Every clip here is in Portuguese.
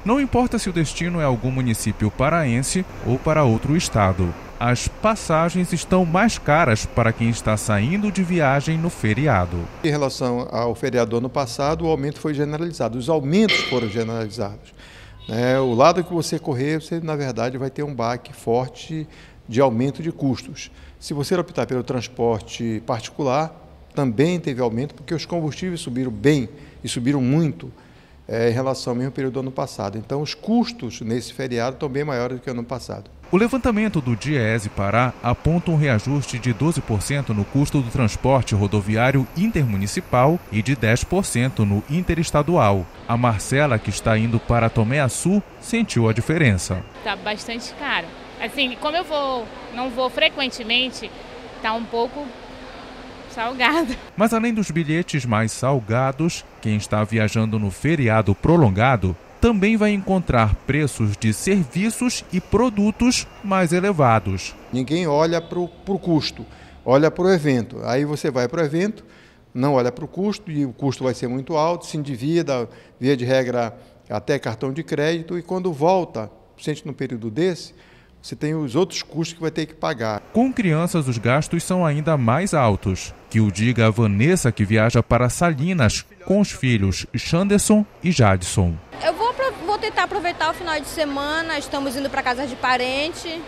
Não importa se o destino é algum município paraense ou para outro estado. As passagens estão mais caras para quem está saindo de viagem no feriado. Em relação ao feriado do ano passado, o aumento foi generalizado, os aumentos foram generalizados. O lado que você correr, você na verdade vai ter um baque forte de aumento de custos. Se você optar pelo transporte particular, também teve aumento, porque os combustíveis subiram bem e subiram muito em relação ao mesmo período do ano passado. Então, os custos nesse feriado estão bem maiores do que o ano passado. O levantamento do Diese Pará aponta um reajuste de 12% no custo do transporte rodoviário intermunicipal e de 10% no interestadual. A Marcela, que está indo para Tomé-Açu, sentiu a diferença. Está bastante caro. Assim, como não vou frequentemente, está um pouco salgado. Mas além dos bilhetes mais salgados, quem está viajando no feriado prolongado também vai encontrar preços de serviços e produtos mais elevados. Ninguém olha para o custo, olha para o evento. Aí você vai para o evento, não olha para o custo e o custo vai ser muito alto, se endivida, via de regra, até cartão de crédito, e quando volta, principalmente no período desse, você tem os outros custos que vai ter que pagar. Com crianças, os gastos são ainda mais altos. Que o diga a Vanessa, que viaja para Salinas com os filhos Xanderson e Jadson. Eu vou tentar aproveitar o final de semana, estamos indo para casa de parente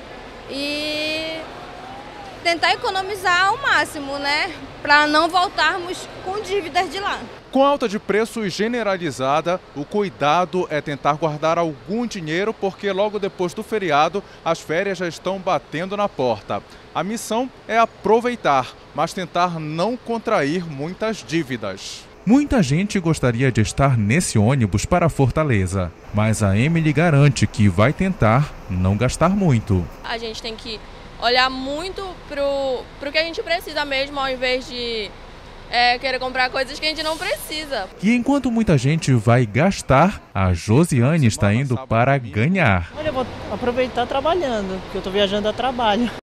e tentar economizar ao máximo, para não voltarmos com dívidas de lá. Com alta de preços generalizada, o cuidado é tentar guardar algum dinheiro, porque logo depois do feriado, as férias já estão batendo na porta. A missão é aproveitar, mas tentar não contrair muitas dívidas. Muita gente gostaria de estar nesse ônibus para Fortaleza, mas a Emily garante que vai tentar não gastar muito. A gente tem que olhar muito pro que a gente precisa mesmo, ao invés de querer comprar coisas que a gente não precisa. E enquanto muita gente vai gastar, a Josiane está indo para ganhar. Olha, eu vou aproveitar trabalhando, porque eu estou viajando a trabalho.